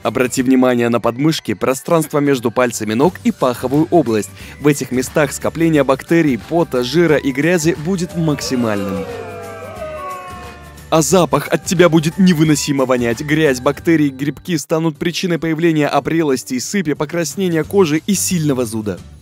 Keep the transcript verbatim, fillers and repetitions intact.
Обрати внимание на подмышки, пространство между пальцами ног и паховую область. В этих местах скопление бактерий, пота, жира и грязи будет максимальным. А запах от тебя будет невыносимо вонять. Грязь, бактерии, грибки станут причиной появления опрелостей, сыпи, покраснения кожи и сильного зуда.